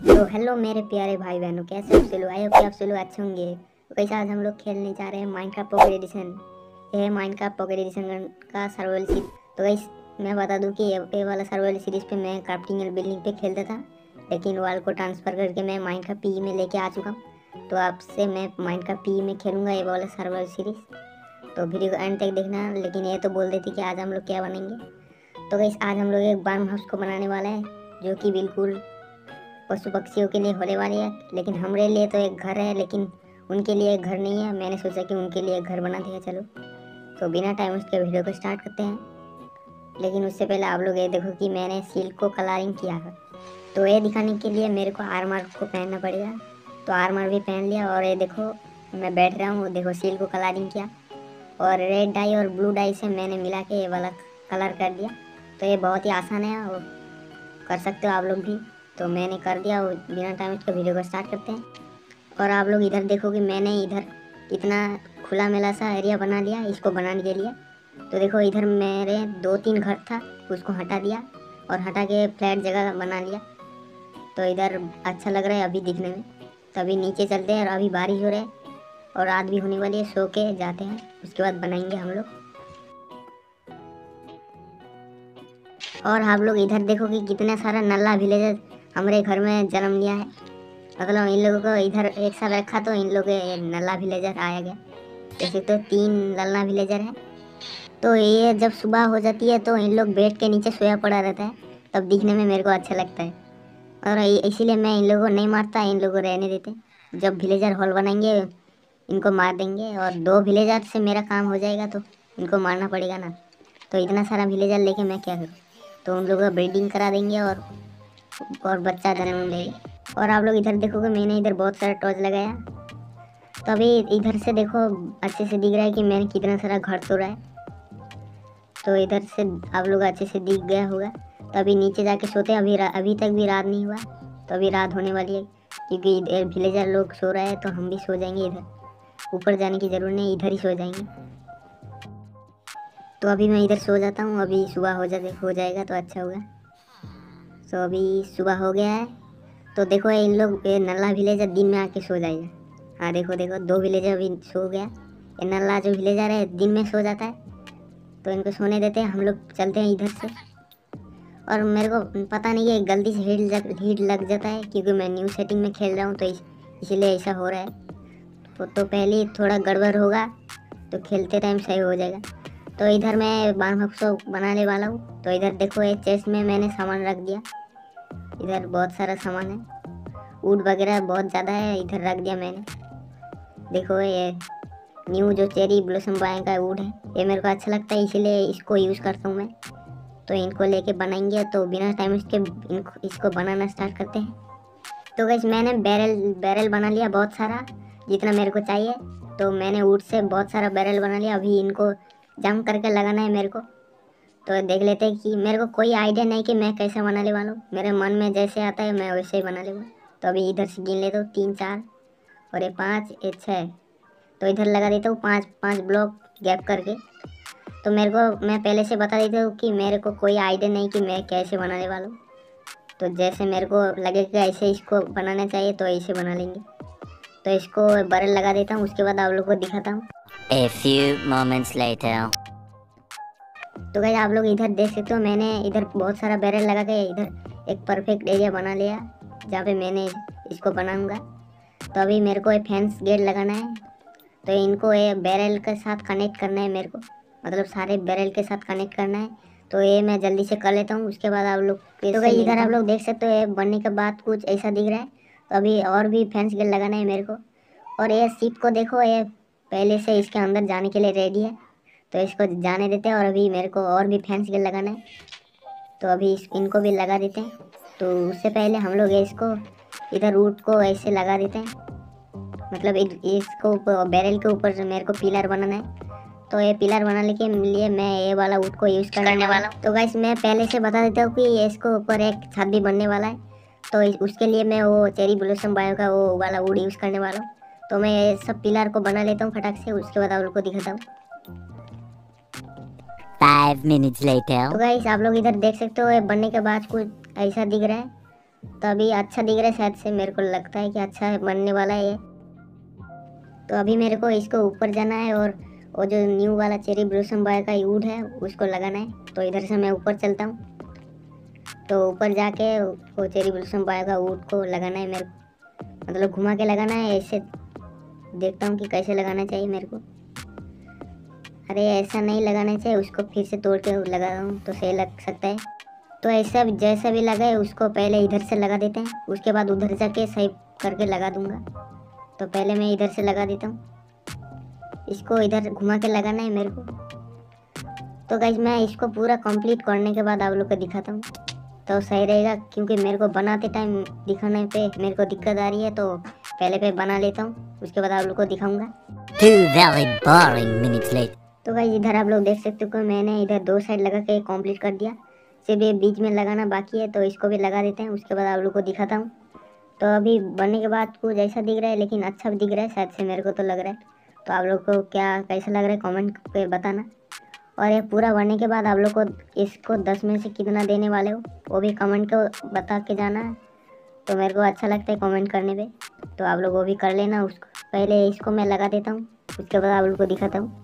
तो हेलो मेरे प्यारे भाई बहनों, कैसे आप लोग? आए हो कि आप लोग अच्छे होंगे। तो कैसे आज हम लोग खेलने जा रहे हैं माइनक्राफ्ट पॉकेट एडिशन। ये है माइनक्राफ्ट पॉकेट एडिशन का सर्वाइवल सीरीज। तो गाइस मैं बता दूं कि ये वाला सर्वाइवल सीरीज पे मैं क्राफ्टिंग एंड बिल्डिंग पे खेलता था, लेकिन वाल को ट्रांसफ़र करके मैं माइनक्राफ्ट पी में लेके आ चुका हूँ। तो आपसे मैं माइनक्राफ्ट पी में खेलूँगा ये वाला सर्वाइवल सीरीज। तो वीडियो को एंड तक देखना। लेकिन ये तो बोल देती कि आज हम लोग क्या बनेंगे। तो गाइस आज हम लोग एक फार्म हाउस को बनाने वाला है, जो कि बिल्कुल पशु पक्षियों के लिए होने वाली है। लेकिन हमारे लिए तो एक घर है, लेकिन उनके लिए एक घर नहीं है। मैंने सोचा कि उनके लिए एक घर बना दिया। चलो तो बिना टाइम उसके वीडियो को स्टार्ट करते हैं। लेकिन उससे पहले आप लोग ये देखो कि मैंने सिल्क को कलरिंग किया है। तो ये दिखाने के लिए मेरे को आर्मर को पहनना पड़ेगा। तो आर्मर भी पहन लिया और ये देखो मैं बैठ रहा हूँ। देखो सिल्क को कलरिंग किया और रेड डाई और ब्लू डाई से मैंने मिला के ये वाला कलर कर दिया। तो ये बहुत ही आसान है और कर सकते हो आप लोग भी। तो मैंने कर दिया और बिना टाइम इसका वीडियो को स्टार्ट करते हैं। और आप लोग इधर देखो कि मैंने इधर कितना खुला मेला सा एरिया बना लिया इसको बनाने के लिए। तो देखो इधर मेरे 2-3 घर था, उसको हटा दिया और हटा के फ्लैट जगह बना लिया। तो इधर अच्छा लग रहा है अभी दिखने में। तो अभी नीचे चलते हैं और अभी बारिश हो रहा है और रात भी होने वाली है। सो के जाते हैं, उसके बाद बनाएंगे हम लोग। और आप लोग इधर देखो कि कितना सारा नल्ला विलेजर हमारे घर में जन्म लिया है। मतलब इन लोगों को इधर एक साथ रखा तो इन लोग के नल्ला विलेजर आया गया। जैसे तो 3 नल्ला विलेजर है। तो ये जब सुबह हो जाती है तो इन लोग बेड के नीचे सोया पड़ा रहता है, तब दिखने में मेरे को अच्छा लगता है। और इसीलिए मैं इन लोगों को नहीं मारता, इन लोगों को रहने देते। जब विलेजर हॉल बनाएंगे इनको मार देंगे और 2 विलेजर से मेरा काम हो जाएगा। तो इनको मारना पड़ेगा ना। तो इतना सारा विलेजर लेके मैं क्या करूँ। तो उन लोगों को ब्रीडिंग करा देंगे और बच्चा जन्म लेगा। और आप लोग इधर देखोगे मैंने इधर बहुत सारा टॉर्च लगाया। तो अभी इधर से देखो अच्छे से दिख रहा है कि मैंने कितना सारा घर तोड़ा है। तो इधर से आप लोग अच्छे से दिख गया होगा। तो अभी नीचे जाके सोते हैं। अभी तक भी रात नहीं हुआ। तो अभी रात होने वाली है, क्योंकि इधर विलेजर लोग सो रहे हैं तो हम भी सो जाएंगे। इधर ऊपर जाने की ज़रूरत नहीं, इधर ही सो जाएंगे। तो अभी मैं इधर सो जाता हूँ, अभी सुबह हो जाएगा तो अच्छा होगा। तो अभी सुबह हो गया है। तो देखो इन लोग ये नल्ला विलेजर दिन में आके सो जाएगा। हाँ देखो देखो 2 विलेजर अभी सो गया। ये नल्ला जो विलेजर है दिन में सो जाता है, तो इनको सोने देते हैं। हम लोग चलते हैं इधर से। और मेरे को पता नहीं है गलती से हीट लग जाता है, क्योंकि मैं न्यू सेटिंग में खेल रहा हूँ तो इसलिए ऐसा हो रहा है। तो पहले ही थोड़ा गड़बड़ होगा तो खेलते टाइम सही हो जाएगा। तो इधर मैं बारह हाउस बनाने वाला हूँ। तो इधर देखो एक चेस्ट में मैंने सामान रख दिया। इधर बहुत सारा सामान है, वुड वगैरह बहुत ज़्यादा है, इधर रख दिया मैंने। देखो ये न्यू जो चेरी ब्लॉसम बाय का वुड है, ये मेरे को अच्छा लगता है इसीलिए इसको यूज़ करता हूँ मैं। तो इनको लेके बनाएंगे। तो बिना टाइम इसको बनाना स्टार्ट करते हैं। तो गाइस मैंने बैरल बना लिया बहुत सारा, जितना मेरे को चाहिए। तो मैंने वुड से बहुत सारा बैरल बना लिया। अभी इनको जम करके लगाना है मेरे को। तो देख लेते हैं कि मेरे को कोई आइडिया नहीं कि मैं कैसे बनाने वाला हूँ। मेरे मन में जैसे आता है मैं वैसे ही बना लूँगा। तो अभी इधर से गिन लेता हूँ 3 4 और ये 5 ये 6। तो इधर लगा देता हूँ 5 5 ब्लॉक गैप करके। तो मेरे को मैं पहले से बता देता हूँ कि मेरे को कोई आइडिया नहीं कि मैं कैसे बनाने वाला हूँ। तो जैसे मेरे को लगेगा ऐसे इसको बनाना चाहिए तो ऐसे बना लेंगे। तो इसको बैरल लगा देता हूँ, उसके बाद आप लोग को दिखाता हूँ। A few moments later. तो गाइस आप लोग इधर देख सकते हो मैंने इधर बहुत सारा बैरल लगा के इधर एक परफेक्ट एरिया बना लिया, जहाँ पे मैंने इसको बनाऊंगा। तो अभी मेरे को एक फेंस गेट लगाना है। तो इनको ये बैरल के साथ कनेक्ट करना है मेरे को, मतलब सारे बैरल के साथ कनेक्ट करना है। तो ये मैं जल्दी से कर लेता हूँ, उसके बाद आप लोग तो गाइस इधर आप लोग देख सकते हो ये बनने के बाद कुछ ऐसा दिख रहा है। तो अभी और भी फेंस गेट लगाना है मेरे को। और ये शिप को देखो, ये पहले से इसके अंदर जाने के लिए रेडी है। तो इसको जाने देते हैं। और अभी मेरे को और भी फैंस गेट लगाना है। तो अभी इनको भी लगा देते हैं। तो उससे पहले हम लोग इसको इधर रूट को ऐसे लगा देते हैं, मतलब इसको बैरल के ऊपर से मेरे को पिलर बनाना है। तो ये पिलर बनाने के लिए मैं ये वाला वुड को यूज़ करने वाला हूँ। तो गाइस मैं पहले से बता देता हूँ कि इसको ऊपर एक छत भी बनने वाला है। तो उसके लिए मैं वो चेरी ब्लॉसम बायो का वो वाला वुड यूज़ करने वाला हूँ। तो मैं ये सब पिलर को बना लेता हूँ फटाक से, उसके बाद आप लोग को दिखाता हूँ। 5 minutes later. तो गाइस आप लोग इधर देख सकते हो ये बनने के बाद कुछ ऐसा दिख रहा है। तो अभी अच्छा दिख रहा है, शायद से मेरे को लगता है कि अच्छा बनने वाला है ये। तो अभी मेरे को इसको ऊपर जाना है और वो जो न्यू वाला चेरी ब्लॉसम बॉय का वुड है उसको लगाना है। तो इधर से मैं ऊपर चलता हूँ। तो ऊपर जाके वो चेरी ब्लॉसम बॉय का वुड को लगाना है मेरे को, मतलब घुमा के लगाना है। ऐसे देखता हूँ कि कैसे लगाना चाहिए मेरे को। अरे ऐसा नहीं लगाना चाहिए, उसको फिर से तोड़ के लगा हूँ तो सही लग सकता है। तो ऐसा जैसा भी लगाए उसको पहले इधर से लगा देते हैं, उसके बाद उधर जाके सही करके लगा दूंगा। तो पहले मैं इधर से लगा देता हूँ, इसको इधर घुमा के लगाना है मेरे को। तो गाइज मैं इसको पूरा कंप्लीट करने के बाद आप लोग को दिखाता हूँ तो सही रहेगा, क्योंकि मेरे को बनाते टाइम दिखाने पे मेरे को दिक्कत आ रही है। तो पहले पे बना लेता हूँ, उसके बाद आप लोग को दिखाऊंगा। 2 very boring minutes later. तो गाइज इधर आप लोग देख सकते हो कि मैंने इधर 2 साइड लगा के कंप्लीट कर दिया, सिर्फ ये बीच में लगाना बाकी है। तो इसको भी लगा देते हैं, उसके बाद आप लोग को दिखाता हूँ। तो अभी बनने के बाद कुछ ऐसा दिख रहा है, लेकिन अच्छा भी दिख रहा है शायद से, मेरे को तो लग रहा है। तो आप लोग को क्या कैसा लग रहा है कमेंट पे बताना। और ये पूरा बनने के बाद आप लोग को इसको 10 में से कितना देने वाले हो वो भी कमेंट को बता के जाना है। तो मेरे को अच्छा लगता है कमेंट करने पे, तो आप लोग वो भी कर लेना। उसको पहले इसको मैं लगा देता हूँ, उसके बाद आप लोग को दिखाता हूँ।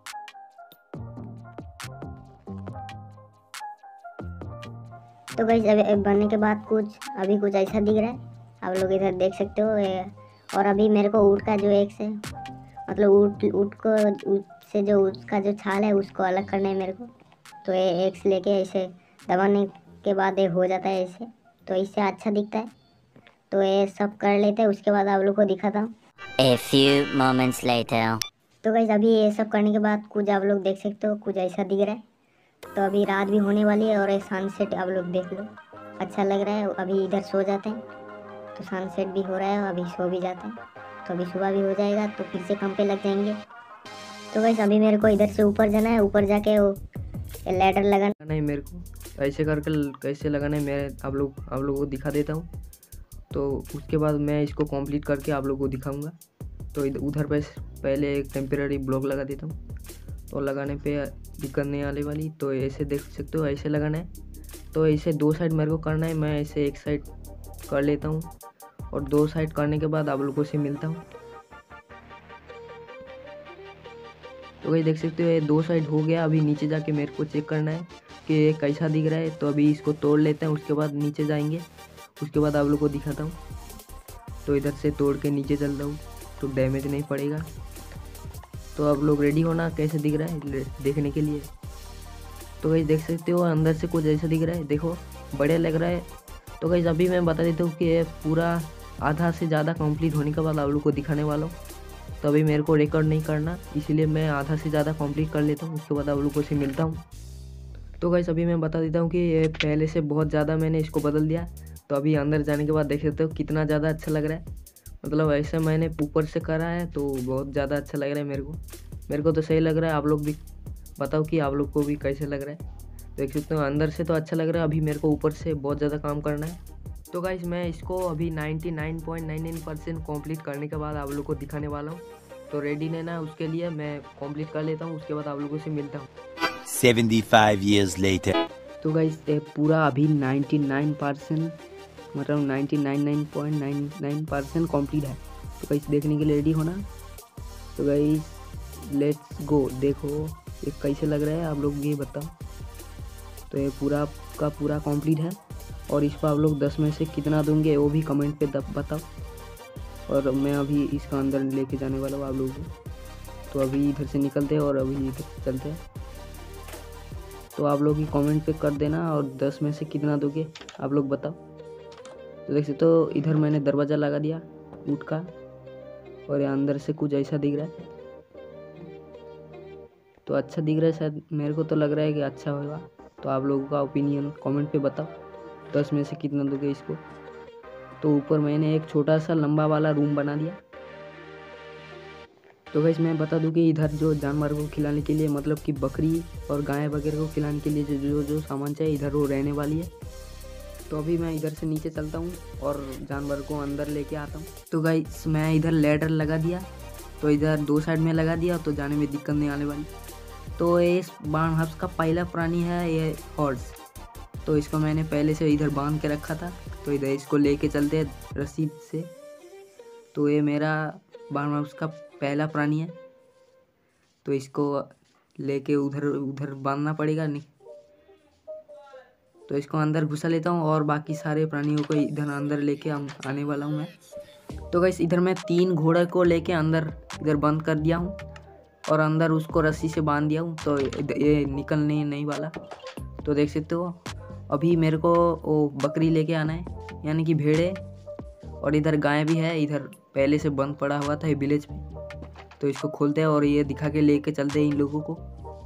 तो गाइस अभी बनने के बाद अभी कुछ ऐसा दिख रहा है, आप लोग इधर देख सकते हो और अभी मेरे को ऊँट का जो एक से मतलब ऊँट से जो उसका जो छाल है उसको अलग करना है मेरे को। तो ये एक से लेके ऐसे दबाने के बाद ये हो जाता है ऐसे, तो इससे अच्छा दिखता है। तो ये सब कर लेते हैं, उसके बाद आप लोग को दिखाता हूँ। A few moments later. तो गाइस अभी ये सब करने के बाद कुछ आप लोग देख सकते हो कुछ ऐसा दिख रहा है। तो अभी रात भी होने वाली है और ये सनसेट आप लोग देख लो, अच्छा लग रहा है। अभी इधर सो जाते हैं, तो सनसेट भी हो रहा है, अभी सो भी जाते हैं। तो अभी सुबह भी हो जाएगा तो फिर से काम पे लग जाएंगे। तो गाइस अभी मेरे को इधर से ऊपर जाना है, ऊपर जाके वो लैडर लगाना है मेरे को। ऐसे करके कैसे लगाना है मैं आप लोगों को दिखा देता हूँ। तो उसके बाद मैं इसको कंप्लीट करके आप लोगों को दिखाऊंगा। तो उधर पे पहले एक टेम्परेरी ब्लॉक लगा देता हूँ, तो लगाने पे दिक्कत नहीं आने वाली। तो ऐसे देख सकते हो ऐसे लगाना है। तो ऐसे 2 साइड मेरे को करना है, मैं ऐसे एक साइड कर लेता हूँ और 2 साइड करने के बाद आप लोगों से मिलता हूँ। तो वही देख सकते हो ये 2 साइड हो गया। अभी नीचे जाके मेरे को चेक करना है कि ये कैसा दिख रहा है। तो अभी इसको तोड़ लेते हैं, उसके बाद नीचे जाएंगे, उसके बाद आप लोग को दिखाता हूँ। तो इधर से तोड़ के नीचे चलता हूँ तो डैमेज नहीं पड़ेगा। तो आप लोग रेडी होना कैसे दिख रहा है देखने के लिए। तो गाइस देख सकते हो अंदर से कुछ ऐसा दिख रहा है, देखो बढ़िया लग रहा है। तो गाइस अभी मैं बता देता हूँ कि ये पूरा आधा से ज़्यादा कंप्लीट होने के बाद आप लोग को दिखाने वाला हूँ। तो अभी मेरे को रिकॉर्ड नहीं करना, इसीलिए मैं आधा से ज़्यादा कंप्लीट कर लेता हूँ, उसके बाद आप लोगों से मिलता हूँ। तो गाइस अभी मैं बता देता हूँ कि ये पहले से बहुत ज़्यादा मैंने इसको बदल दिया। तो अभी अंदर जाने के बाद देख सकते हो कितना ज़्यादा अच्छा लग रहा है। मतलब ऐसे मैंने ऊपर से करा है तो बहुत ज़्यादा अच्छा लग रहा है मेरे को तो सही लग रहा है। आप लोग भी बताओ कि आप लोग को भी कैसे लग रहा है। देख सकते हो अंदर से तो अच्छा लग रहा है, अभी मेरे को ऊपर से बहुत ज़्यादा काम करना है। तो गाइस मैं इसको अभी 99.99% कंप्लीट करने के बाद आप लोग को दिखाने वाला हूँ। तो रेडी रहना, उसके लिए मैं कंप्लीट कर लेता हूँ, उसके बाद आप लोगों से मिलता हूँ। 75 years later. तो गाइस पूरा अभी 99% मतलब 99.99% कंप्लीट है। तो गाइस देखने के लिए रेडी होना। तो गाइस लेट्स गो। देखो ये कैसे लग रहा है आप लोग ये बताओ। तो ये पूरा का पूरा कंप्लीट है और इसको आप लोग 10 में से कितना दोगे वो भी कमेंट पे बताओ। और मैं अभी इसका अंदर लेके जाने वाला हूँ आप लोगों को। तो अभी इधर से निकलते हैं और अभी इधर चलते हैं। तो आप लोग ही कमेंट पे कर देना और 10 में से कितना दोगे आप लोग बताओ। तो देख सकते हो इधर मैंने दरवाज़ा लगा दिया ऊँट का और ये अंदर से कुछ ऐसा दिख रहा है। तो अच्छा दिख रहा है शायद, मेरे को तो लग रहा है कि अच्छा होगा। तो आप लोगों का ओपिनियन कमेंट पे बताओ 10 में से कितना दोगे इसको। तो ऊपर मैंने एक छोटा सा लंबा वाला रूम बना दिया। तो गाइस मैं बता दूं कि इधर जो जानवर को खिलाने के लिए मतलब कि बकरी और गाय वगैरह को खिलाने के लिए जो सामान चाहिए इधर वो रहने वाली है। तो अभी मैं इधर से नीचे चलता हूँ और जानवर को अंदर लेके आता हूँ। तो गाइस मैं इधर लैडर लगा दिया, तो इधर 2 साइड में लगा दिया तो जाने में दिक्कत नहीं आने वाली। तो ये बार्न हब्स का पहला प्राणी है ये हॉर्स। तो इसको मैंने पहले से इधर बांध के रखा था, तो इधर इसको लेके चलते हैं रस्सी से। तो ये मेरा बार्म हाउस का पहला प्राणी है, तो इसको लेके उधर उधर बांधना पड़ेगा। नहीं तो इसको अंदर घुसा लेता हूँ और बाकी सारे प्राणियों को इधर अंदर लेके आने वाला हूँ मैं। तो गाइस इधर मैं 3 घोड़े को लेके अंदर इधर बंद कर दिया हूँ और अंदर उसको रस्सी से बांध दिया हूँ, तो ये निकलने नहीं वाला। तो देख सकते हो अभी मेरे को वो बकरी लेके आना है, यानी कि भेड़े, और इधर गाय भी है, इधर पहले से बंद पड़ा हुआ था ये विलेज में। तो इसको खोलते हैं और ये दिखा के लेके चलते हैं इन लोगों को।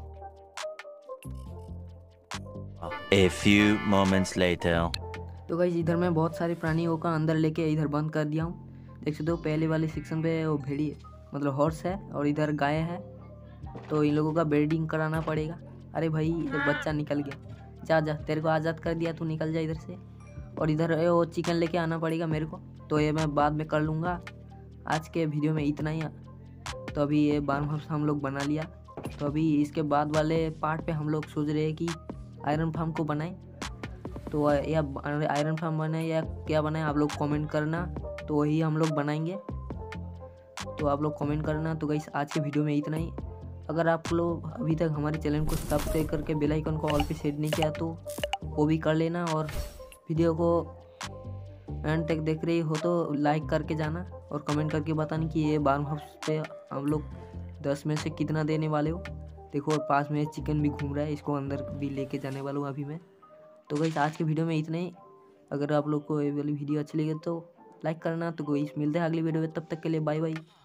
A few moments later. तो गाइस इधर मैं बहुत सारे प्राणियों का अंदर लेके इधर बंद कर दिया हूँ। देख सकते हो पहले वाले सेक्शन पे वो भेड़ी मतलब हॉर्स है और इधर गाय है, तो इन लोगों का ब्रीडिंग कराना पड़ेगा। अरे भाई इधर बच्चा निकल गया, जा जा, तेरे को आज़ाद कर दिया, तू निकल जा इधर से। और इधर वो चिकन लेके आना पड़ेगा मेरे को, तो ये मैं बाद में कर लूँगा। आज के वीडियो में इतना ही। तो अभी ये बार्म हाउस हम लोग बना लिया, तो अभी इसके बाद वाले पार्ट पे हम लोग सोच रहे हैं कि आयरन फार्म को बनाएं। तो या आयरन फार्म बनाए या क्या बनाए आप लोग कमेंट करना, तो वही हम लोग बनाएंगे। तो आप लोग कमेंट करना। तो गाइस आज के वीडियो में इतना ही। अगर आप लोग अभी तक हमारे चैनल को सब्सक्राइब करके बेल आइकन को ऑल पे सेट नहीं किया तो वो भी कर लेना, और वीडियो को एंड तक देख रही हो तो लाइक करके जाना और कमेंट करके बताना कि ये बार्म हाउस पे हम लोग 10 में से कितना देने वाले हो। देखो पास में चिकन भी घूम रहा है, इसको अंदर भी लेके जाने वाला हूँ अभी मैं। तो गाइस आज के वीडियो में इतना ही। अगर आप लोग को ये वाली वीडियो अच्छी लगे तो लाइक करना। तो गाइस मिलते हैं अगली वीडियो में, तब तक के लिए बाय बाय।